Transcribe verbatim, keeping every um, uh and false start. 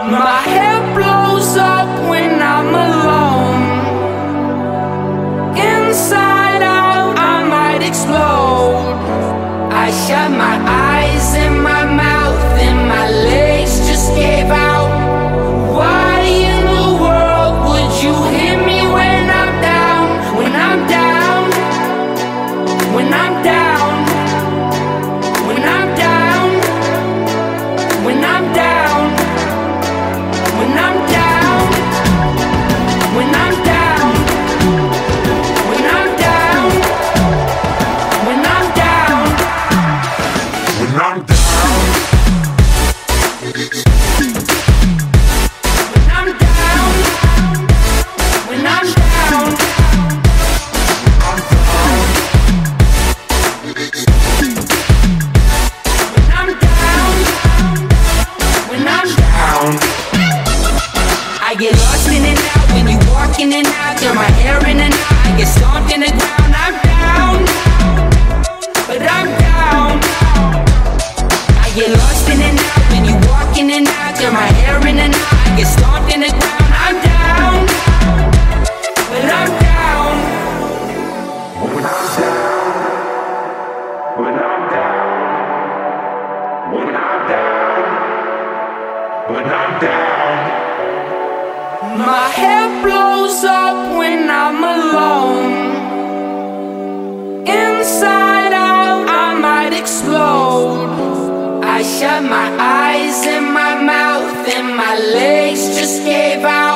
My head blows up when I'm alone. Inside out, I might explode. I shut my eyes and my mouth and my legs just gave out. Why in the world would you hit me when I'm down? When I'm down, when I'm down, when I'm down, when I'm down, when I'm down, when I'm down, when I'm down, when I'm down, when I'm down. I get lost in and out when you walk in and out. Turn my hair in and out. I get stomped in the ground. I'm down, but I'm down. I get lost in and out when you walk in and out. Turn my hair in and out. I get stomped in the ground. I'm down, but I'm down. When I'm down, when I'm down, when I'm down, when I'm down. My head blows up when I'm alone. Inside out, I might explode. I shut my eyes and my mouth and my legs just gave out.